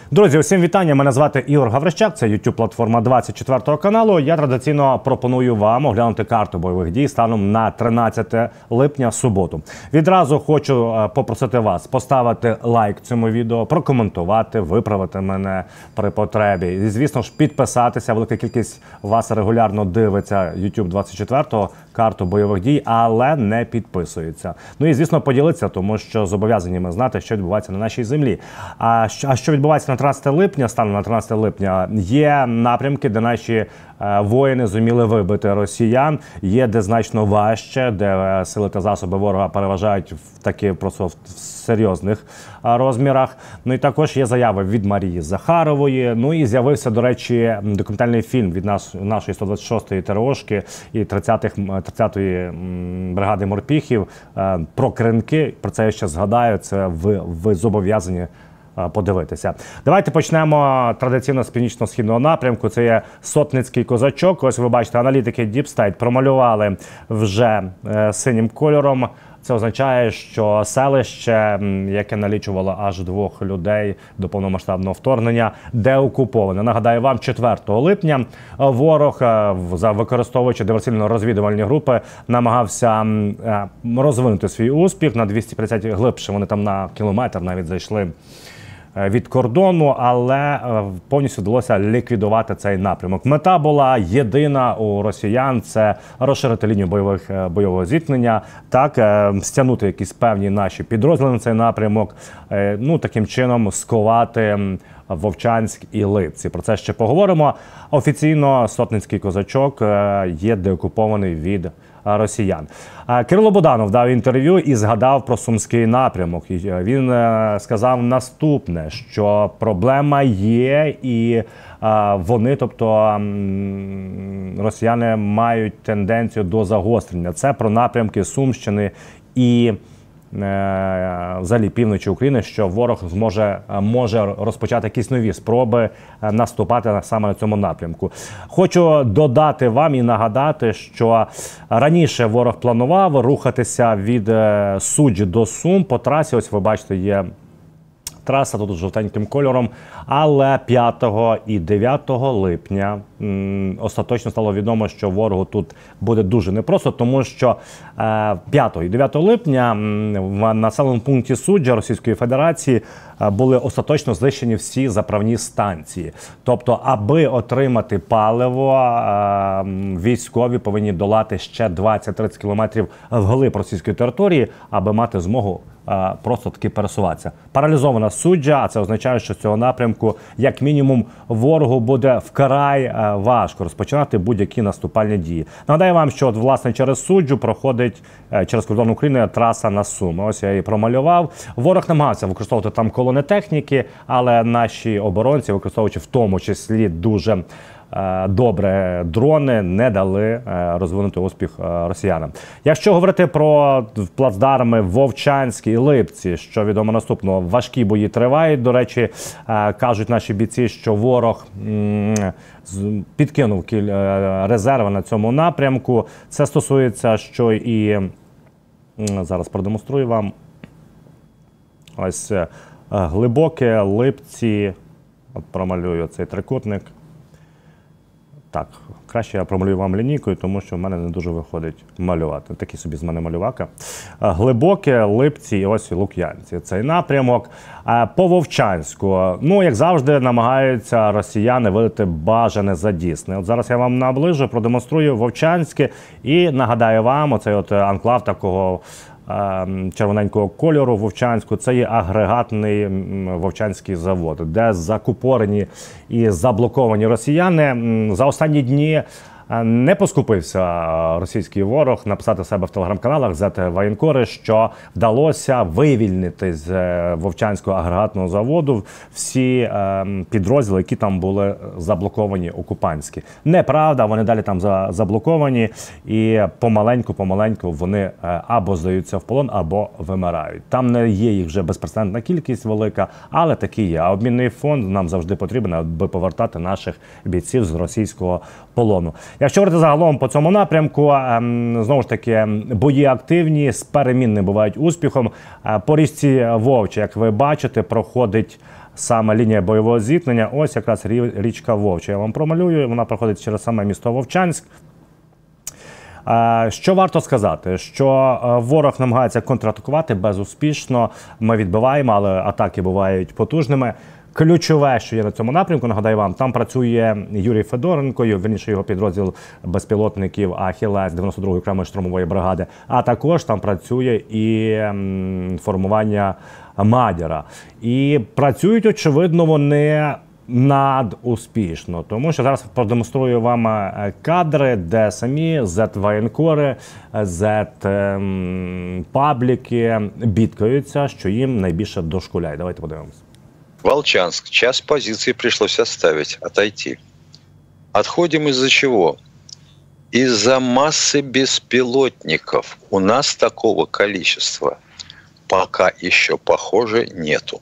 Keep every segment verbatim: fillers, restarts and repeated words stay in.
Друзі, усім вітання. Мене звати Ігор Гаврищак, це ютуб-платформа двадцять четвертого каналу. Я традиційно пропоную вам оглянути карту бойових дій станом на тринадцяте липня, суботу. Відразу хочу попросити вас поставити лайк цьому відео, прокоментувати, виправити мене при потребі. І, звісно ж, підписатися. Велика кількість вас регулярно дивиться ютуб двадцять четвертого, карту бойових дій, але не підписується. Ну і, звісно, поділитися, тому що зобов'язані ми знати, що відбувається на нашій землі. А що, а що відбувається на тринадцяте липня, станом на тринадцяте липня, є напрямки, де наші е, воїни зуміли вибити росіян, є де значно важче, де е, сили та засоби ворога переважають в таки просто в серйозних е, розмірах. Ну і також є заяви від Марії Захарової. Ну і з'явився, до речі, документальний фільм від нас, нашої сто двадцять шостої ТРОшки і тридцятої бригади морпіхів е, про Кринки. Про це я ще згадаю, це ви, ви зобов'язані подивитися. Давайте почнемо традиційно з північно-східного напрямку. Це є Сотницький козачок. Ось ви бачите, аналітики Deep State промалювали вже е, синім кольором. Це означає, що селище, яке налічувало аж двох людей до повномасштабного вторгнення, деокуповане. Нагадаю вам, четвертого липня ворог, використовуючи диверсійно-розвідувальні групи, намагався розвинути свій успіх. На двісті п'ятдесят глибше, вони там на кілометр навіть зайшли від кордону, але повністю вдалося ліквідувати цей напрямок. Мета була єдина у росіян – це розширити лінію бойових, бойового зіткнення, так, стягнути якісь певні наші підрозділи на цей напрямок, ну, таким чином сковати Вовчанськ і Липці. Про це ще поговоримо. Офіційно Сотницький козачок є деокупований від росіян. Кирило Буданов дав інтерв'ю і згадав про Сумський напрямок. Він сказав наступне, що проблема є і вони, тобто росіяни, мають тенденцію до загострення. Це про напрямки Сумщини і взагалі півночі України, що ворог зможе, може розпочати якісь нові спроби наступати саме на цьому напрямку. Хочу додати вам і нагадати, що раніше ворог планував рухатися від Суджі до Сум по трасі. Ось ви бачите, є траса тут з жовтеньким кольором, але п'ятого і дев'ятого липня м, остаточно стало відомо, що ворогу тут буде дуже непросто, тому що е, п'ятого і дев'ятого липня м, в населеному пункті Суджа Російської Федерації е, були остаточно знищені всі заправні станції. Тобто, аби отримати паливо, е, військові повинні долати ще двадцять-тридцять кілометрів вглиб російської території, аби мати змогу просто таки пересуватися. Паралізована Суджа, а це означає, що з цього напрямку, як мінімум, ворогу буде вкрай важко розпочинати будь-які наступальні дії. Нагадаю вам, що от, власне, через Суджу проходить, через кордон України, траса на Суми. Ось я її промалював. Ворог намагався використовувати там колони техніки, але наші оборонці, використовуючи в тому числі дуже добре дрони, не дали розвинути успіх росіянам. Якщо говорити про плацдарми Вовчанськ і Липці, що відомо наступного, важкі бої тривають. До речі, кажуть наші бійці, що ворог підкинув резерви на цьому напрямку. Це стосується, що і зараз продемонструю вам. Ось Глибоке, Липці, от промалюю цей трикутник. Так, краще я промалюю вам лінійкою, тому що в мене не дуже виходить малювати. Такий собі з мене малювака. Глибоке, Липці і ось Лук'янці. Цей напрямок. По Вовчанську, ну, як завжди, намагаються росіяни видати бажане за дійсне. От зараз я вам наближу, продемонструю Вовчанське і нагадаю вам, оцей от анклав такого червоненького кольору Вовчанську, це є агрегатний Вовчанський завод, де закупорені і заблоковані росіяни. За останні дні не поскупився російський ворог написати себе в телеграм-каналах зет воєнкори, що вдалося вивільнити з Вовчанського агрегатного заводу всі е, підрозділи, які там були заблоковані окупантські. Неправда, вони далі там за, заблоковані і помаленьку-помаленьку вони або здаються в полон, або вимирають. Там не є їх вже безпрецедентна кількість велика, але такі є. А обмінний фонд нам завжди потрібен, аби повертати наших бійців з російського полону. Якщо говорити загалом по цьому напрямку, знову ж таки, бої активні, з перемінним бувають успіхом. По річці Вовча, як ви бачите, проходить саме лінія бойового зіткнення. Ось якраз річка Вовча. Я вам промалюю, вона проходить через саме місто Вовчанськ. Що варто сказати? Що ворог намагається контратакувати безуспішно. Ми відбиваємо, але атаки бувають потужними. Ключове, що є на цьому напрямку, нагадаю вам, там працює Юрій Федоренко, вірніше його підрозділ безпілотників «Ахілес» дев'яносто другої окремої штурмової бригади, а також там працює і м, формування «Мадяра». І працюють, очевидно, вони надуспішно, тому що зараз продемонструю вам кадри, де самі зет-воєнкори, зет-пабліки бідкаються, що їм найбільше дошкуляє. Давайте подивимось. Волчанск. Час позиций пришлось оставить, отойти. Отходим из-за чего? Из-за массы беспилотников. У нас такого количества пока еще, похоже, нету.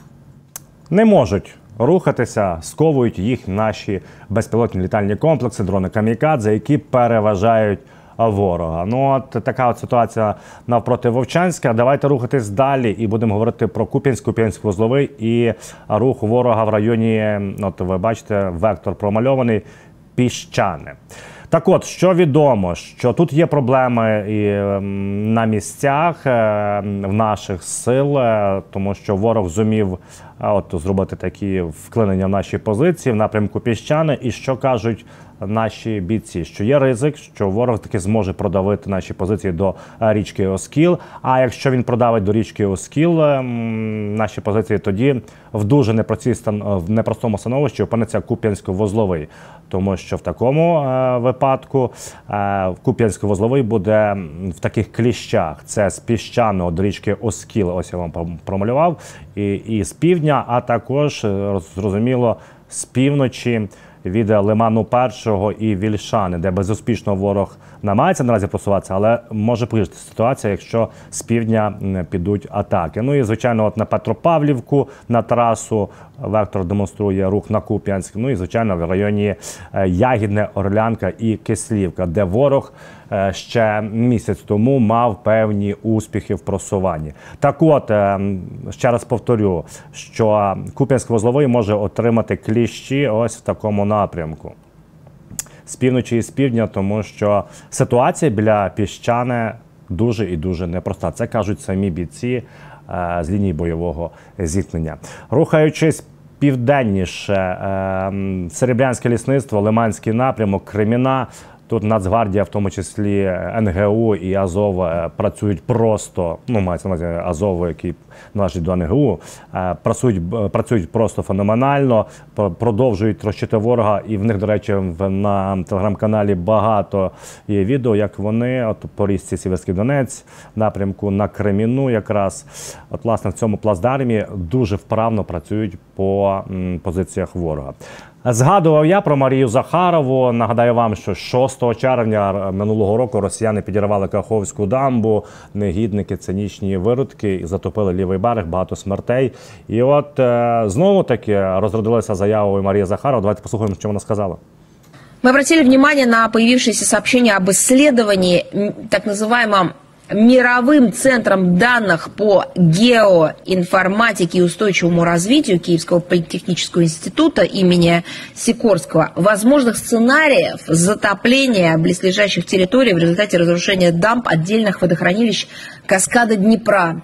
Не можуть рухатися, сковують їх наші безпілотні літальні комплекси, дрони «Камікадзе», які переважають ворога. Ну от така от ситуація навпроти Вовчанська. Давайте рухатись далі і будемо говорити про Куп'янськ, Куп'янськ-Вузловий і рух ворога в районі, от ви бачите, вектор промальований, Піщане. Так от, що відомо, що тут є проблеми і на місцях в наших сил, тому що ворог зумів от зробити такі вклинення в наші позиції в напрямку Піщани. І що кажуть наші бійці? Що є ризик, що ворог таки зможе продавити наші позиції до річки Оскіл. А якщо він продавить до річки Оскіл наші позиції, тоді в дуже непростому становищі опиниться Куп'янськ-Вузловий. Тому що в такому е, випадку е, Куп'янськ-Вузловий буде в таких кліщах. Це з Піщаного до річки Оскіл, ось я вам промалював, і, і з півдня, а також, зрозуміло, з півночі від Лиману Першого і Вільшани, де безуспішно ворог намагається наразі просуватися, але може погіршити ситуація, якщо з півдня підуть атаки. Ну і, звичайно, от на Петропавлівку, на трасу вектор демонструє рух на Куп'янськ. Ну і, звичайно, в районі Ягідне, Орлянка і Кислівка, де ворог ще місяць тому мав певні успіхи в просуванні. Так от, ще раз повторю, що Куп'янськ-Вузловий може отримати кліщі ось в такому напрямку. З півночі і з півдня, тому що ситуація біля Піщани дуже і дуже непроста. Це кажуть самі бійці е, з лінії бойового зіткнення. Рухаючись південніше, е, Серебрянське лісництво, Лиманський напрямок, Креміна. Тут Нацгвардія, в тому числі ен ге у і Азов, працюють просто, ну, мається на увазі Азов, який належить до ен ге у, працюють, працюють просто феноменально, продовжують розчити ворога, і в них, до речі, на телеграм-каналі багато є відео, як вони, от по річці Сіверський Донець, напрямку на Креміну якраз, от, власне, в цьому плацдармі дуже вправно працюють по м, позиціях ворога. Згадував я про Марію Захарову. Нагадаю вам, що шостого червня минулого року росіяни підірвали Каховську дамбу, негідники, цинічні виродки, і затопили лівий берег, багато смертей. І от е, знову-таки розродилася заявою Марії Захарова. Давайте послухаємо, що вона сказала. Мы обратили внимание на появившееся сообщение об исследовании так называемом мировым центром данных по геоинформатике и устойчивому развитию Киевского политехнического института имени Сикорского возможных сценариев затопления близлежащих территорий в результате разрушения дамб отдельных водохранилищ каскада Днепра.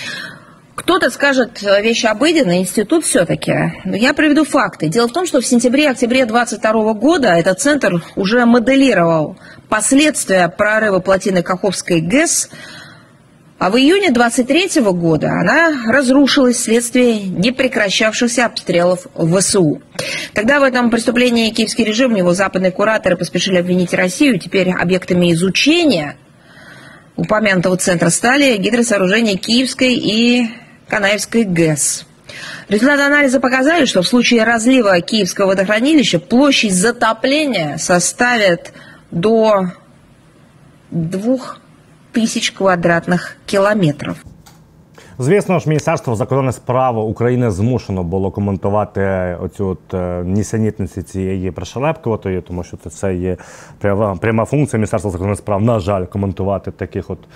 Кто-то скажет вещи обыденные, институт все-таки. Но я приведу факты. Дело в том, что в сентябре-октябре двадцать второго года этот центр уже моделировал последствия прорыва плотины Каховской ГЭС, а в июне двадцать третьего года она разрушилась вследствие непрекращавшихся обстрелов ВСУ. Тогда в этом преступлении киевский режим, его западные кураторы поспешили обвинить Россию. Теперь объектами изучения упомянутого центра стали гидросооружения Киевской и Канаевской ГЭС. Результаты анализа показали, что в случае разлива Киевского водохранилища площадь затопления составит до двух тысяч квадратных километров. Звісно ж, Міністерство закордонних справ України змушено було коментувати оцю от нісенітниці цієї пришелепкуватої, тому що це є пряма, пряма функція Міністерства закордонних справ, на жаль, коментувати таких от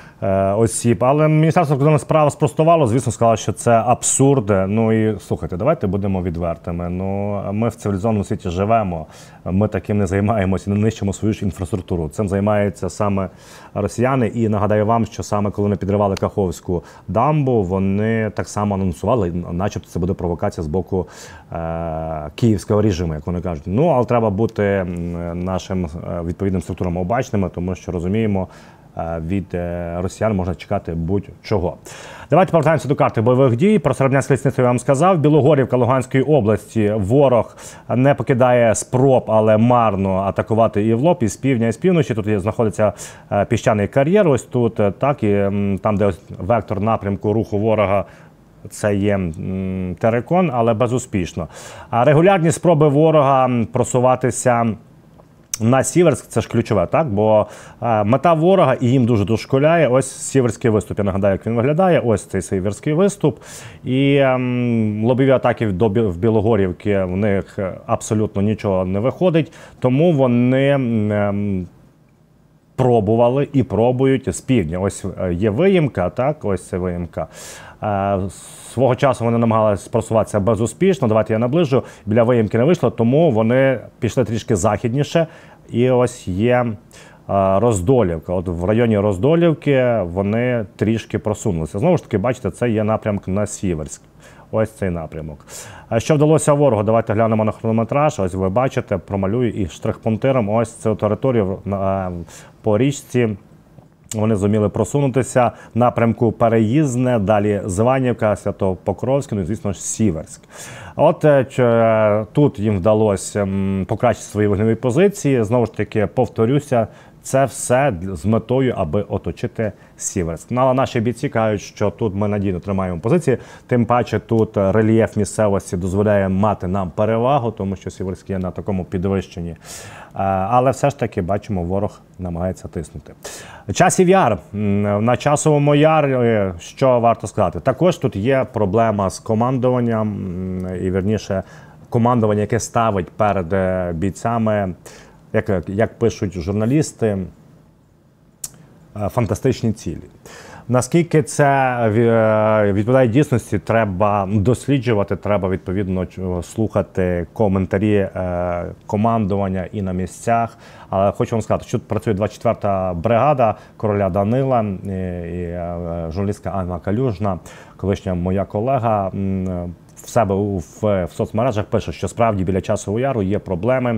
осіб. Але Міністерство закордонних справ спростувало, звісно, сказало, що це абсурд. Ну і слухайте, давайте будемо відвертими. Ну, ми в цивілізованому світі живемо, ми таким не займаємося, не нищимо свою ж інфраструктуру. Цим займаються саме росіяни. І нагадаю вам, що саме коли вони підривали Каховську дамбу, вони так само анонсували, начебто це буде провокація з боку е київського режиму, як вони кажуть. Ну, але треба бути нашим відповідним структурам обачними, тому що розуміємо, від росіян можна чекати будь-чого. Давайте повертаємося до карти бойових дій. Про Серебрянське лісництво я вам сказав. Білогорівка Луганської області. Ворог не покидає спроб, але марно атакувати і в лоб, і з півдня, і з півночі. Тут знаходиться піщаний кар'єр, ось тут, так, і там, де вектор напрямку руху ворога, це є Терекон, але безуспішно. А регулярні спроби ворога просуватися на Сіверськ – це ж ключове, так? Бо е, мета ворога, і їм дуже дошкуляє, ось Сіверський виступ. Я нагадаю, як він виглядає. Ось цей Сіверський виступ. І е, лобові атаки до, в Білогорівки, в них абсолютно нічого не виходить. Тому вони е, пробували і пробують з півдня. Ось є виїмка, так? Ось це виїмка. Е, свого часу вони намагалися просуватися безуспішно. Давайте я наближу. Біля виїмки не вийшло, тому вони пішли трішки західніше. І ось є е, Роздолівка. От в районі Роздолівки вони трішки просунулися. Знову ж таки, бачите, це є напрямок на Сіверськ. Ось цей напрямок. А що вдалося ворогу? Давайте глянемо на хронометраж. Ось ви бачите, промалюю і штрих-пунктиром ось цю територію е, по річці. Вони зуміли просунутися в напрямку Переїзне, далі Званівка, Свято-Покровське, ну і, звісно ж, Сіверськ. От е, тут їм вдалося покращити свої вогневі позиції. Знову ж таки, повторюся, це все з метою, аби оточити Сіверськ. Ну, але наші бійці кажуть, що тут ми надійно тримаємо позиції, тим паче тут рельєф місцевості дозволяє мати нам перевагу, тому що Сіверськ є на такому підвищенні. Але все ж таки, бачимо, ворог намагається тиснути. Часів Яр. На Часовому Ярі, що варто сказати? Також тут є проблема з командуванням, і, вірніше, командування, яке ставить перед бійцями, Як, як пишуть журналісти, фантастичні цілі. Наскільки це відповідає дійсності, треба досліджувати, треба відповідно слухати коментарі командування і на місцях. Але хочу вам сказати, що тут працює двадцять четверта бригада короля Данила і журналістка Анна Калюжна, колишня моя колега, в себе в, в соцмережах пише, що справді біля Часового Яру є проблеми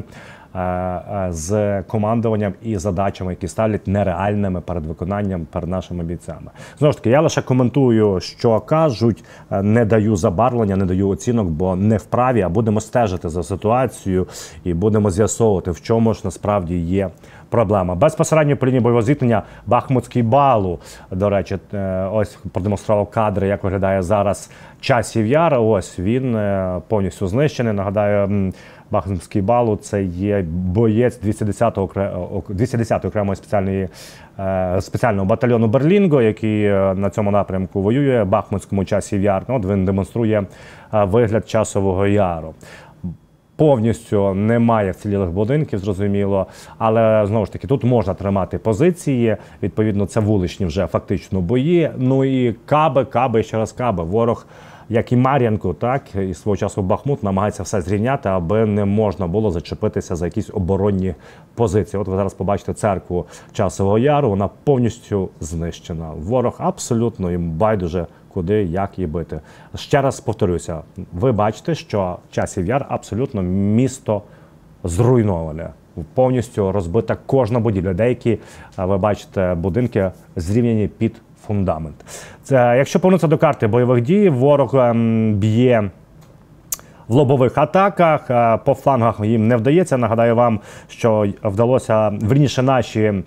з командуванням і задачами, які ставлять нереальними перед виконанням, перед нашими бійцями. Знову ж таки, я лише коментую, що кажуть, не даю забарвлення, не даю оцінок, бо не вправі, а будемо стежити за ситуацією і будемо з'ясовувати, в чому ж насправді є проблема. Безпосередньо по лінії бойового зіткнення Бахмутський Балу, до речі, ось продемонстрував кадри, як виглядає зараз Часів Яр. Ось він повністю знищений. Нагадаю, Бахмутський Балу – це є боєць двісті десятої окремої спеціальної, спеціального батальйону Берлінго, який на цьому напрямку воює, в Бахмутському Часів Яр. От він демонструє вигляд Часового Яру. Повністю немає вцілілих будинків, зрозуміло, але, знову ж таки, тут можна тримати позиції, відповідно, це вуличні вже фактично бої, ну і каби, каби, ще раз каби. Ворог, як і Мар'янку, так, і свого часу Бахмут, намагається все зрівняти, аби не можна було зачепитися за якісь оборонні позиції. От ви зараз побачите церкву Часового Яру, вона повністю знищена. Ворог абсолютно їм байдуже, куди, як її бити. Ще раз повторюся, ви бачите, що Часів Яр абсолютно місто зруйноване. Повністю розбита кожна будівля. Деякі, ви бачите, будинки зрівняні під фундамент. Це, якщо повернутися до карти бойових дій, ворог ем, б'є в лобових атаках, по флангах їм не вдається. Нагадаю вам, що вдалося, верніше, наші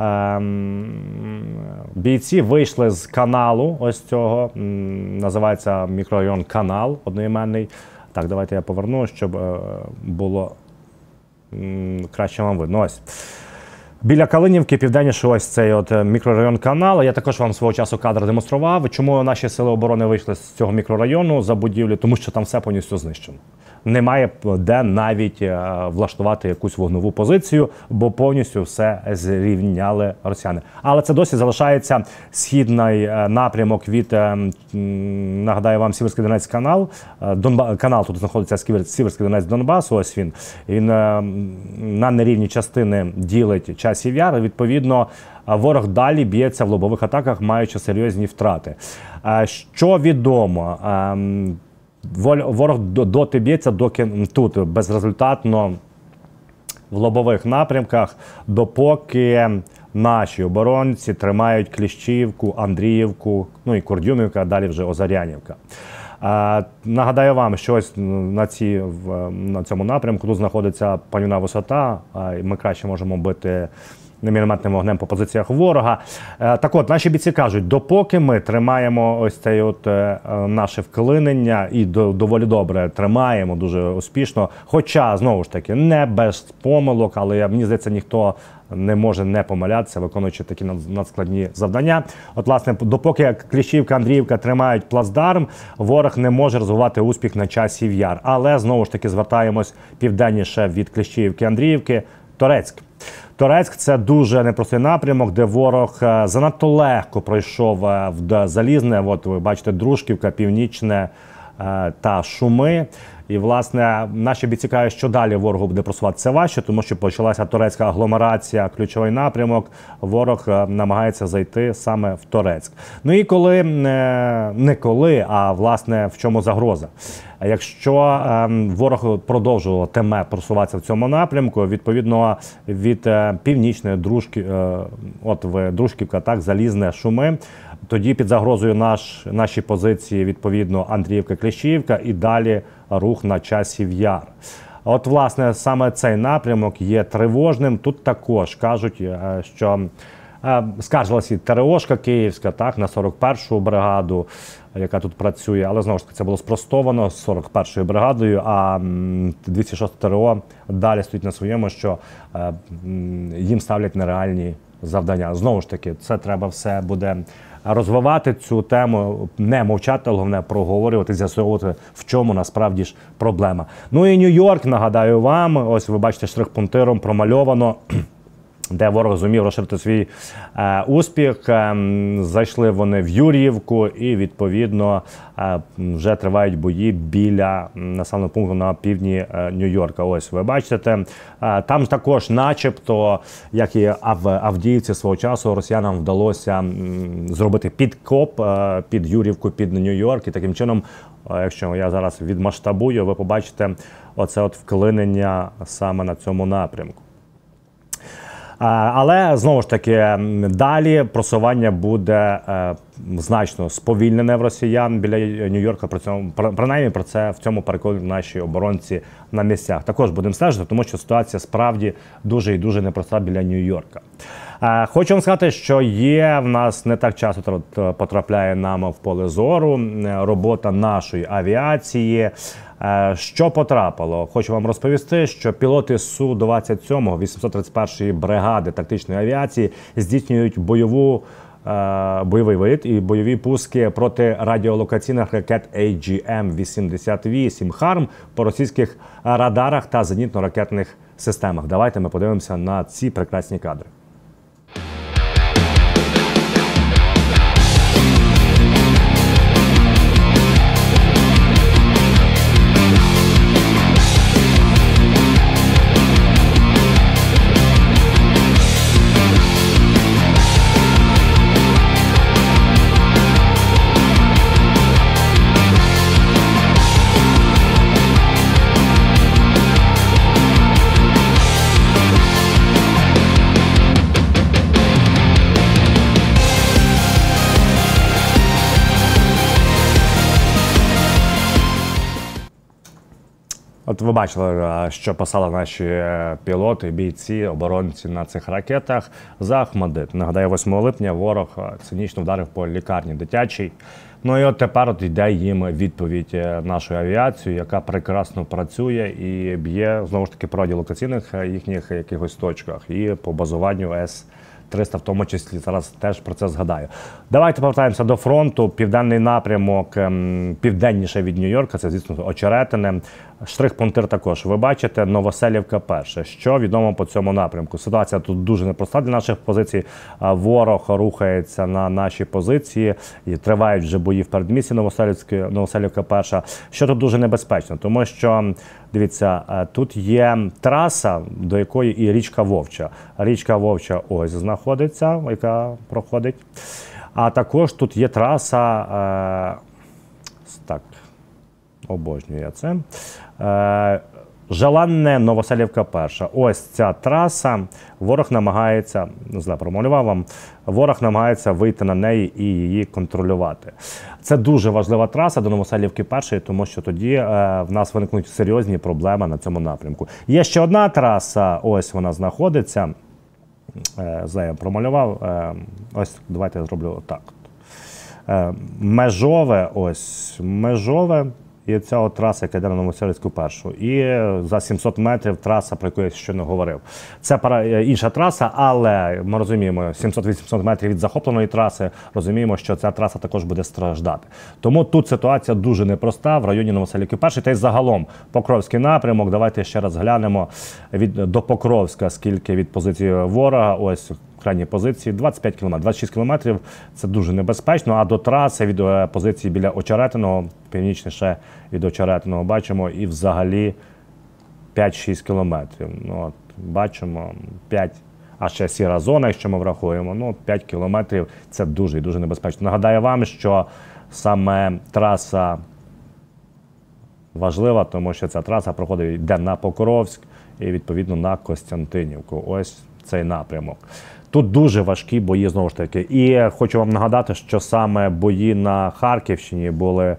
бійці вийшли з каналу, ось цього, називається мікрорайон Канал, одноіменний. Так, давайте я поверну, щоб було краще вам видно. Ось. Біля Калинівки, південніше, ось цей от мікрорайон Канал. Я також вам свого часу кадр демонстрував. Чому наші сили оборони вийшли з цього мікрорайону за будівлю? Тому що там все повністю знищено. Немає де навіть влаштувати якусь вогневу позицію, бо повністю все зрівняли росіяни. Але це досі залишається східний напрямок від, нагадаю вам, Сіверський Донець канал. Донба... Канал тут знаходиться Сіверський Донець Донбасу, ось він. Він на нерівні частини ділить Часів Яр. Відповідно, ворог далі б'ється в лобових атаках, маючи серйозні втрати. Що відомо? Ворог доти б'ється, доки тут безрезультатно в лобових напрямках, допоки наші оборонці тримають Кліщівку, Андріївку, ну і Курдюмівка, а далі вже Озарянівка. А, нагадаю вам, що ось на, ці, в, на цьому напрямку тут знаходиться Панівна висота, а ми краще можемо бити мінометним вогнем по позиціях ворога. Так от, наші бійці кажуть, допоки ми тримаємо ось це от наше вклинення і доволі добре тримаємо, дуже успішно, хоча, знову ж таки, не без помилок, але мені здається, ніхто не може не помилятися, виконуючи такі надскладні завдання. От, власне, допоки Кліщівка, Андріївка тримають плацдарм, ворог не може розвивати успіх на Часів Яр. Але, знову ж таки, звертаємось південніше від Кліщівки, Андріївки, Торецьк. Торецьк – це дуже непростий напрямок, де ворог занадто легко пройшов в Залізне. От ви бачите, Дружківка, Північне та Шуми. І, власне, наші бійці кажуть, що далі ворогу буде просуватися важче, тому що почалася турецька агломерація, ключовий напрямок. Ворог намагається зайти саме в Торецьк. Ну і коли, не коли, а, власне, в чому загроза. Якщо ворог продовжуватиме просуватися в цьому напрямку, відповідно, від північної Дружки, от в Дружківка, так, Залізне, Шуми, тоді під загрозою наш, наші позиції, відповідно, Андріївка, Кліщівка і далі рух на Часів Яр. От, власне, саме цей напрямок є тривожним. Тут також кажуть, що скаржилася і ТРОшка Київська, так, на сорок першу бригаду, яка тут працює, але, знову ж таки, це було спростовано з сорок першою бригадою, а двісті шоста ТРО далі стоїть на своєму, що їм ставлять нереальні завдання. Знову ж таки, це треба все буде розвивати цю тему, не мовчати, головне проговорювати, з'ясовувати, в чому насправді ж проблема. Ну і Нью-Йорк, нагадаю вам, ось ви бачите, штрих-пунктиром промальовано, де ворог зумів розширити свій е, успіх. Е, зайшли вони в Юр'ївку і, відповідно, е, вже тривають бої біля населеного пункту на півдні е, Нью-Йорка. Ось ви бачите. Е, там також начебто, як і в Авдіївці свого часу, росіянам вдалося м, зробити підкоп е, під Юр'ївку, під Нью-Йорк. І таким чином, е, якщо я зараз відмасштабую, ви побачите оце от вклинення саме на цьому напрямку. Але, знову ж таки, далі просування буде е, значно сповільнене в росіян біля Нью-Йорка. При цьому, принаймні, про це в цьому переконані наші оборонці на місцях. Також будемо стежити, тому що ситуація справді дуже і дуже непроста біля Нью-Йорка. Е, хочу вам сказати, що є в нас не так часто потрапляє нам в поле зору робота нашої авіації. Що потрапило? Хочу вам розповісти, що пілоти Су двадцять сім вісімсот тридцять першої бригади тактичної авіації здійснюють бойову, е, бойовий виліт і бойові пуски проти радіолокаційних ракет ей джі ем вісімдесят вісім «Харм» по російських радарах та зенітно-ракетних системах. Давайте ми подивимося на ці прекрасні кадри. От ви бачили, що писали наші пілоти, бійці, оборонці на цих ракетах за Ахмадит. Нагадаю, восьмого липня ворог цинічно вдарив по лікарні дитячій. Ну і от тепер от йде їм відповідь нашої авіації, яка прекрасно працює і б'є, знову ж таки, по радіолокаційних їхніх якихось точках і по базуванню С триста в тому числі. Зараз теж про це згадаю. Давайте повертаємося до фронту. Південний напрямок, південніше від Нью-Йорка, це, звісно, Очеретине. Штрих-пунктир також. Ви бачите, Новоселівка перше. Що відомо по цьому напрямку? Ситуація тут дуже непроста для наших позицій. Ворог рухається на наші позиції. І тривають вже бої в передмісті Новоселівка перша. Що тут дуже небезпечно? Тому що, дивіться, тут є траса, до якої і річка Вовча. Річка Вовча ось знаходиться, яка проходить. А також тут є траса, е, так, обожнюю я це, е, Желанне Новоселівка перша. Ось ця траса, ворог намагається, не знаю, промалював вам, ворог намагається вийти на неї і її контролювати. Це дуже важлива траса до Новоселівки першої, тому що тоді е, в нас виникнуть серйозні проблеми на цьому напрямку. Є ще одна траса, ось вона знаходиться, е, я промалював, е, ось давайте я зроблю отак. Е, Межове, ось, Межове. І ця от траса, яка йде на Новоселівську першу. І за сімсот метрів траса, про яку я щойно говорив. Це інша траса, але ми розуміємо, сімсот-вісімсот метрів від захопленої траси, розуміємо, що ця траса також буде страждати. Тому тут ситуація дуже непроста в районі Новоселівки першої. Та й загалом Покровський напрямок. Давайте ще раз глянемо від, до Покровська, скільки від позиції ворога. Ось крайні позиції двадцять п'ять кілометрів, двадцять шість кілометрів – це дуже небезпечно, а до траси від позиції біля Очеретиного, північніше від Очеретиного, бачимо і взагалі п'ять-шість кілометрів. Ну, от, бачимо п'ять, а ще сіра зона, якщо ми врахуємо, ну, п'ять кілометрів – це дуже і дуже небезпечно. Нагадаю вам, що саме траса важлива, тому що ця траса проходить, йде на Покровськ і, відповідно, на Костянтинівку. Ось цей напрямок. Тут дуже важкі бої, знову ж таки. І хочу вам нагадати, що саме бої на Харківщині були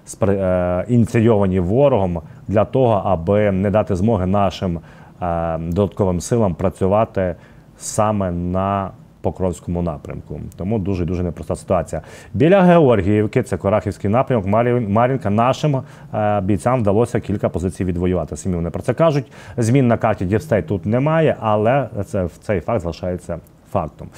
е, ініційовані ворогом для того, аби не дати змоги нашим е, додатковим силам працювати саме на Покровському напрямку. Тому дуже-дуже непроста ситуація. Біля Георгіївки, це Корахівський напрямок, Мар'їнка, нашим е, бійцям вдалося кілька позицій відвоювати. Самі вони про це кажуть. Змін на карті Deep State тут немає, але це, цей факт залишається фактом.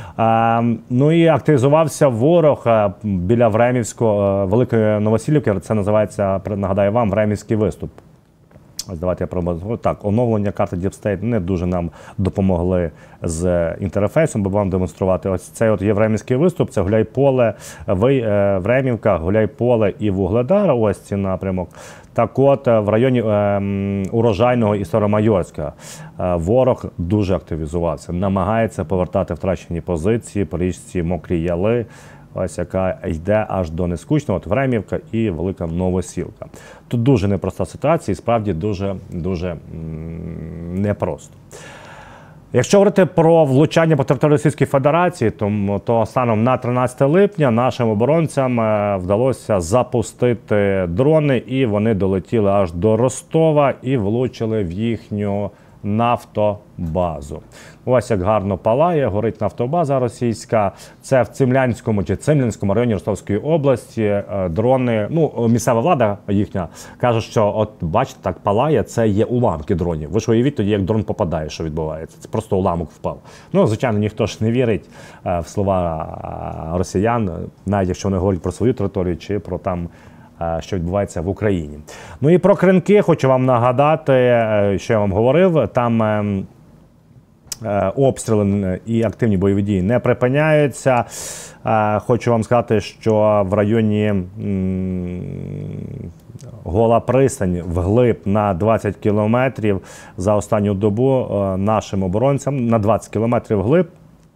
Е, ну і активізувався ворог е, біля Времівського, е, Великої Новосілівки, це називається, нагадаю вам, Времівський виступ. Ось давайте я пробую. Так, оновлення карти Deep State не дуже нам допомогли з інтерфейсом, бо вам демонструвати. Ось цей от є Времівський виступ, це Гуляйполе, Времівка, Гуляйполе і Вугледар, ось цей напрямок. Так от, в районі е, Урожайного і Старомайорська е, ворог дуже активізувався, намагається повертати втрачені позиції по річці Мокрі Яли, ось яка йде аж до Нескучного, от Времівка і Велика Новосілка. Тут дуже непроста ситуація і справді дуже-дуже непросто. Якщо говорити про влучання по території Російської Федерації, то, то станом на тринадцяте липня нашим оборонцям вдалося запустити дрони, і вони долетіли аж до Ростова і влучили в їхню нафтобазу. Ось як гарно палає, горить нафтобаза російська. Це в Цимлянському чи Цимлянському районі Ростовської області. Дрони, ну, місцева влада їхня каже, що от бачите, так палає, це є уламки дронів. Ви ж уявіть тоді, як дрон попадає, що відбувається. Це просто уламок впав. Ну, звичайно, ніхто ж не вірить в слова росіян, навіть якщо вони говорять про свою територію чи про там, що відбувається в Україні. Ну і про Кринки хочу вам нагадати, що я вам говорив, там обстріли і активні бойові дії не припиняються. Хочу вам сказати, що в районі Гола Пристань вглиб на двадцять кілометрів за останню добу нашим оборонцям на двадцять кілометрів вглиб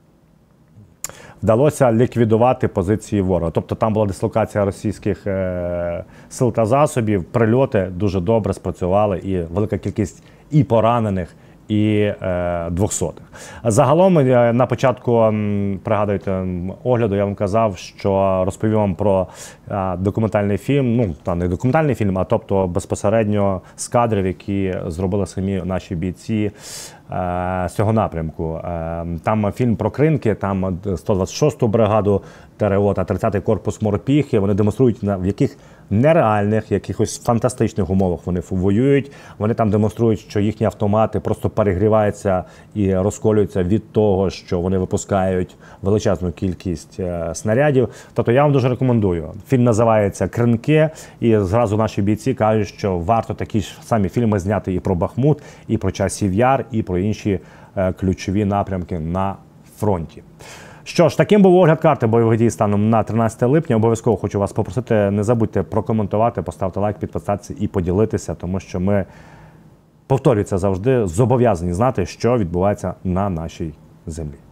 вдалося ліквідувати позиції ворога. Тобто там була дислокація російських е, сил та засобів, прильоти дуже добре спрацювали і велика кількість і поранених, і е, двохсотих. Загалом, е, на початку, м, пригадуєте, огляду я вам казав, що розповів вам про е, документальний фільм, ну, там не документальний фільм, а тобто безпосередньо з кадрів, які зробили самі наші бійці з цього напрямку. Там фільм про Кринки, там сто двадцять шосту бригаду ТРО та тридцятий корпус морпіхи. Вони демонструють, в яких нереальних, якихось фантастичних умовах вони воюють. Вони там демонструють, що їхні автомати просто перегріваються і розколюються від того, що вони випускають величезну кількість снарядів. Тобто я вам дуже рекомендую. Фільм називається «Кринки», і зразу наші бійці кажуть, що варто такі ж самі фільми зняти і про Бахмут, і про Часів Яр, і про інші ключові напрямки на фронті. Що ж, таким був огляд карти бойових дій станом на тринадцяте липня. Обов'язково хочу вас попросити, не забудьте прокоментувати, поставити лайк, підписатися і поділитися, тому що ми, повторюється завжди, зобов'язані знати, що відбувається на нашій землі.